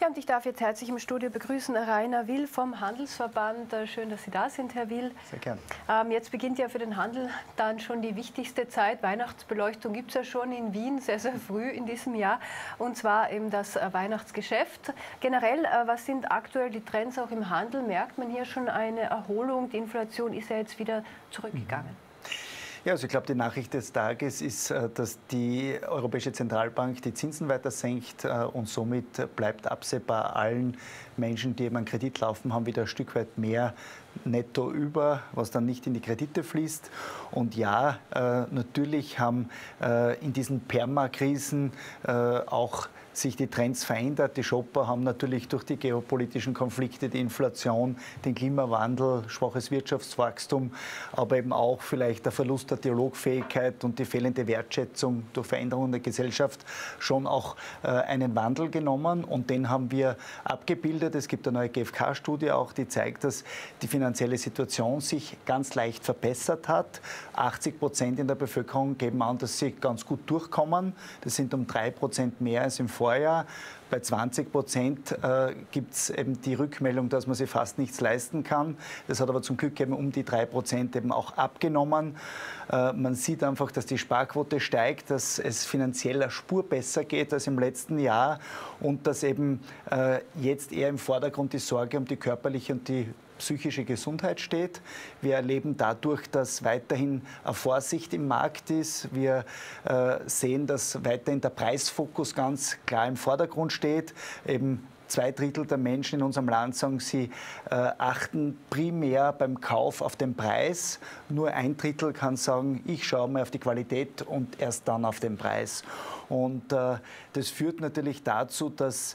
Ja, und ich darf jetzt herzlich im Studio begrüßen Rainer Will vom Handelsverband. Schön, dass Sie da sind, Herr Will. Sehr gern. Jetzt beginnt ja für den Handel dann schon die wichtigste Zeit. Weihnachtsbeleuchtung gibt es ja schon in Wien, sehr, sehr früh in diesem Jahr. Und zwar eben das Weihnachtsgeschäft. Generell, was sind aktuell die Trends auch im Handel? Merkt man hier schon eine Erholung? Die Inflation ist ja jetzt wieder zurückgegangen. Ja, also ich glaube, die Nachricht des Tages ist, dass die Europäische Zentralbank die Zinsen weiter senkt und somit bleibt absehbar allen Menschen, die eben einen Kredit laufen haben, wieder ein Stück weit mehr netto über, was dann nicht in die Kredite fließt. Und ja, natürlich haben in diesen Permakrisen auch sich die Trends verändert. Die Shopper haben natürlich durch die geopolitischen Konflikte, die Inflation, den Klimawandel, schwaches Wirtschaftswachstum, aber eben auch vielleicht der Verlust der Dialogfähigkeit und die fehlende Wertschätzung durch Veränderungen der Gesellschaft schon auch einen Wandel genommen. Und den haben wir abgebildet. Es gibt eine neue GfK-Studie auch, die zeigt, dass die finanzielle Situation sich ganz leicht verbessert hat. 80% in der Bevölkerung geben an, dass sie ganz gut durchkommen. Das sind um 3% mehr als im Vorjahr. Bei 20% gibt es eben die Rückmeldung, dass man sich fast nichts leisten kann. Das hat aber zum Glück eben um die 3% eben auch abgenommen. Man sieht einfach, dass die Sparquote steigt, dass es finanziell eine Spur besser geht als im letzten Jahr und dass eben jetzt eher im Vordergrund die Sorge um die körperliche und die psychische Gesundheit steht. Wir erleben dadurch, dass weiterhin eine Vorsicht im Markt ist. Wir sehen, dass weiterhin der Preisfokus ganz klar im Vordergrund steht. Eben 2/3 der Menschen in unserem Land sagen, sie achten primär beim Kauf auf den Preis. Nur 1/3 kann sagen, ich schaue mal auf die Qualität und erst dann auf den Preis. Und das führt natürlich dazu, dass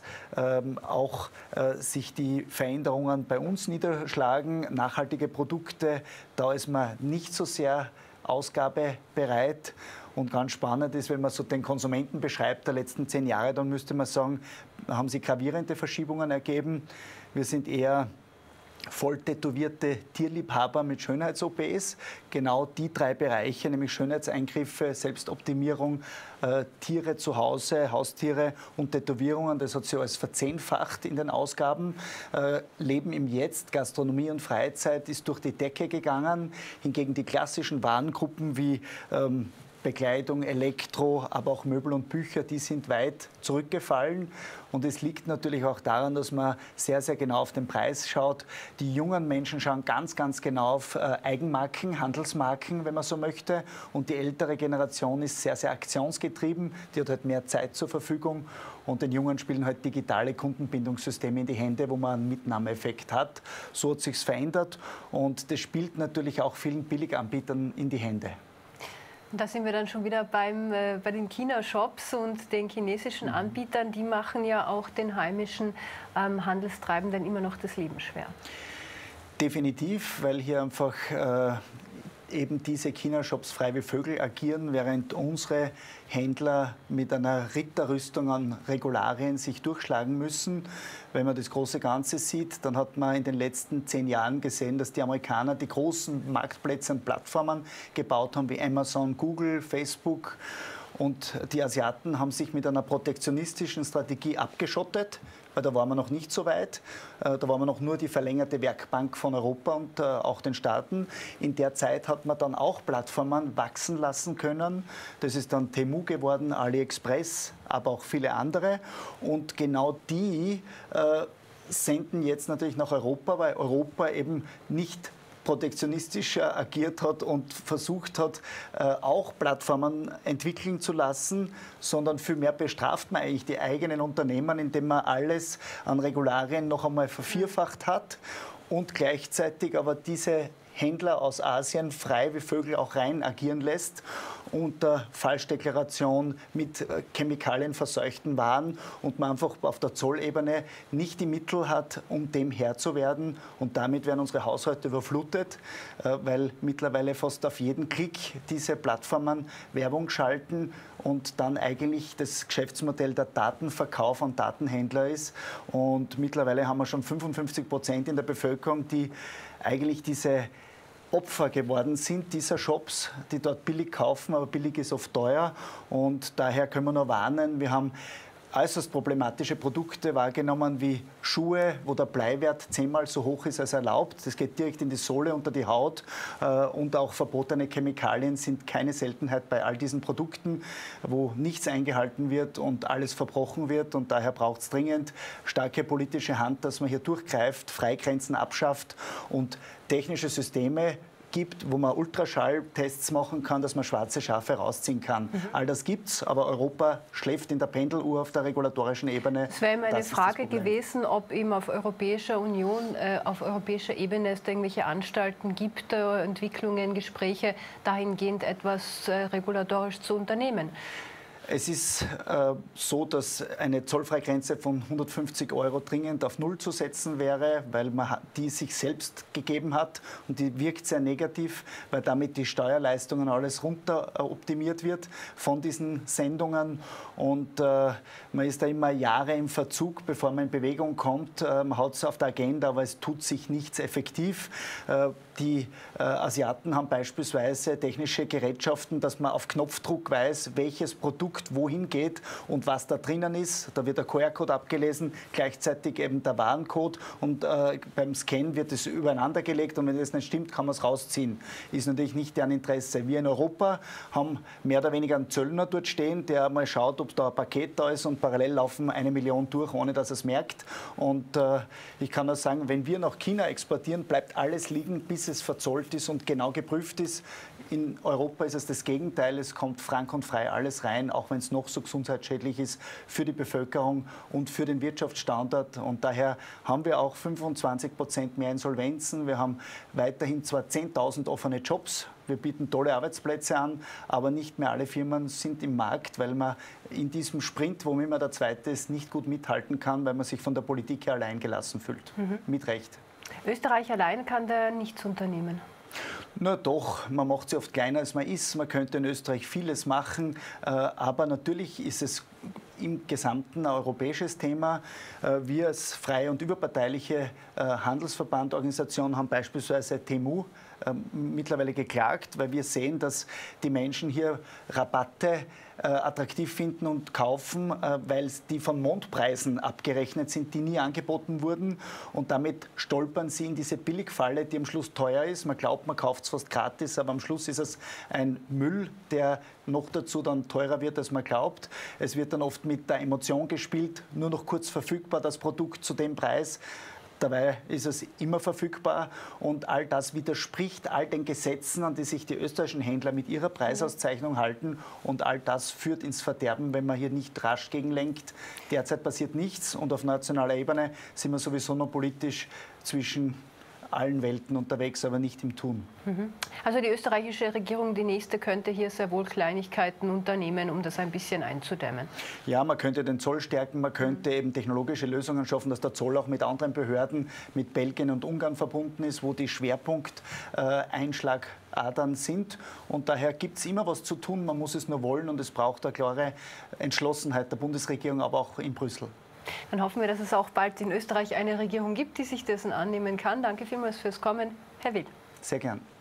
auch sich die Veränderungen bei uns niederschlagen. Nachhaltige Produkte, da ist man nicht so sehr ausgabebereit. Und ganz spannend ist, wenn man so den Konsumenten beschreibt der letzten 10 Jahre, dann müsste man sagen, haben sich gravierende Verschiebungen ergeben. Wir sind eher voll tätowierte Tierliebhaber mit Schönheits-OPs. Genau die 3 Bereiche, nämlich Schönheitseingriffe, Selbstoptimierung, Tiere zu Hause, Haustiere und Tätowierungen, das hat sich alles verzehnfacht in den Ausgaben. Leben im Jetzt, Gastronomie und Freizeit ist durch die Decke gegangen. Hingegen die klassischen Warengruppen wie Bekleidung, Elektro, aber auch Möbel und Bücher, die sind weit zurückgefallen. Und es liegt natürlich auch daran, dass man sehr, sehr genau auf den Preis schaut. Die jungen Menschen schauen ganz, ganz genau auf Eigenmarken, Handelsmarken, wenn man so möchte. Und die ältere Generation ist sehr, sehr aktionsgetrieben. Die hat halt mehr Zeit zur Verfügung. Und den Jungen spielen halt digitale Kundenbindungssysteme in die Hände, wo man einen Mitnahmeeffekt hat. So hat sich's verändert. Und das spielt natürlich auch vielen Billiganbietern in die Hände. Und da sind wir dann schon wieder bei den China-Shops und den chinesischen Anbietern. Die machen ja auch den heimischen Handelstreibenden immer noch das Leben schwer. Definitiv, weil hier einfach eben diese China-Shops frei wie Vögel agieren, während unsere Händler mit einer Ritterrüstung an Regularien sich durchschlagen müssen. Wenn man das große Ganze sieht, dann hat man in den letzten 10 Jahren gesehen, dass die Amerikaner die großen Marktplätze und Plattformen gebaut haben, wie Amazon, Google, Facebook. Und die Asiaten haben sich mit einer protektionistischen Strategie abgeschottet, weil da waren wir noch nicht so weit. Da waren wir noch nur die verlängerte Werkbank von Europa und auch den Staaten. In der Zeit hat man dann auch Plattformen wachsen lassen können. Das ist dann Temu geworden, AliExpress, aber auch viele andere. Und genau die senden jetzt natürlich nach Europa, weil Europa eben nicht protektionistisch agiert hat und versucht hat, auch Plattformen entwickeln zu lassen, sondern vielmehr bestraft man eigentlich die eigenen Unternehmen, indem man alles an Regularien noch einmal vervierfacht hat und gleichzeitig aber diese Händler aus Asien frei wie Vögel auch rein agieren lässt unter Falschdeklaration mit chemikalienverseuchten Waren und man einfach auf der Zollebene nicht die Mittel hat, um dem Herr zu werden. Und damit werden unsere Haushalte überflutet, weil mittlerweile fast auf jeden Klick diese Plattformen Werbung schalten und dann eigentlich das Geschäftsmodell der Datenverkauf an Datenhändler ist. Und mittlerweile haben wir schon 55% in der Bevölkerung, die eigentlich diese Opfer geworden sind dieser Shops, die dort billig kaufen, aber billig ist oft teuer. Und daher können wir nur warnen, wir haben äußerst problematische Produkte wahrgenommen, wie Schuhe, wo der Bleiwert 10-mal so hoch ist als erlaubt. Das geht direkt in die Sohle, unter die Haut. Und auch verbotene Chemikalien sind keine Seltenheit bei all diesen Produkten, wo nichts eingehalten wird und alles verbrochen wird. Und daher braucht es dringend starke politische Hand, dass man hier durchgreift, Freigrenzen abschafft und technische Systeme gibt, wo man Ultraschalltests machen kann, dass man schwarze Schafe rausziehen kann. All das gibt's, aber Europa schläft in der Pendeluhr auf der regulatorischen Ebene. Es wäre immer eine Frage gewesen, ob eben auf europäischer Ebene es da irgendwelche Anstalten gibt, Entwicklungen, Gespräche, dahingehend etwas regulatorisch zu unternehmen. Es ist so, dass eine Zollfreigrenze von 150 € dringend auf Null zu setzen wäre, weil man die sich selbst gegeben hat und die wirkt sehr negativ, weil damit die Steuerleistungen alles runter optimiert wird von diesen Sendungen und man ist da immer Jahre im Verzug, bevor man in Bewegung kommt. Man hat es auf der Agenda, aber es tut sich nichts effektiv. Die Asiaten haben beispielsweise technische Gerätschaften, dass man auf Knopfdruck weiß, welches Produkt wohin geht und was da drinnen ist. Da wird der QR-Code abgelesen, gleichzeitig eben der Warencode und beim Scan wird es übereinander gelegt und wenn das nicht stimmt, kann man es rausziehen. Ist natürlich nicht deren Interesse. Wir in Europa haben mehr oder weniger einen Zöllner dort stehen, der mal schaut, ob da ein Paket da ist und parallel laufen 1 Million durch, ohne dass er es merkt. Und ich kann nur sagen, wenn wir nach China exportieren, bleibt alles liegen, bis es verzollt ist und genau geprüft ist. In Europa ist es das Gegenteil. Es kommt frank und frei alles rein, auch wenn es noch so gesundheitsschädlich ist für die Bevölkerung und für den Wirtschaftsstandort. Und daher haben wir auch 25% mehr Insolvenzen. Wir haben weiterhin zwar 10.000 offene Jobs. Wir bieten tolle Arbeitsplätze an, aber nicht mehr alle Firmen sind im Markt, weil man in diesem Sprint, wo immer der Zweite ist, nicht gut mithalten kann, weil man sich von der Politik her allein gelassen fühlt. Mit Recht. Österreich allein kann da nichts unternehmen. Na doch, man macht sie oft kleiner, als man ist. Man könnte in Österreich vieles machen, aber natürlich ist es im Gesamten ein europäisches Thema. Wir als freie und überparteiliche Handelsverbandorganisation haben beispielsweise Temu mittlerweile geklagt, weil wir sehen, dass die Menschen hier Rabatte attraktiv finden und kaufen, weil die von Mondpreisen abgerechnet sind, die nie angeboten wurden. Und damit stolpern sie in diese Billigfalle, die am Schluss teuer ist. Man glaubt, man kauft es fast gratis, aber am Schluss ist es ein Müll, der noch dazu dann teurer wird, als man glaubt. Es wird dann oft mit der Emotion gespielt, nur noch kurz verfügbar, das Produkt zu dem Preis. Dabei ist es immer verfügbar und all das widerspricht all den Gesetzen, an die sich die österreichischen Händler mit ihrer Preisauszeichnung halten und all das führt ins Verderben, wenn man hier nicht rasch gegenlenkt. Derzeit passiert nichts und auf nationaler Ebene sind wir sowieso noch politisch zwischen allen Welten unterwegs, aber nicht im Tun. Also die österreichische Regierung, die nächste, könnte hier sehr wohl Kleinigkeiten unternehmen, um das ein bisschen einzudämmen. Ja, man könnte den Zoll stärken, man könnte eben technologische Lösungen schaffen, dass der Zoll auch mit anderen Behörden, mit Belgien und Ungarn verbunden ist, wo die Schwerpunkteinschlagadern sind. Und daher gibt es immer was zu tun, man muss es nur wollen und es braucht eine klare Entschlossenheit der Bundesregierung, aber auch in Brüssel. Dann hoffen wir, dass es auch bald in Österreich eine Regierung gibt, die sich dessen annehmen kann. Danke vielmals fürs Kommen, Herr Will. Sehr gern.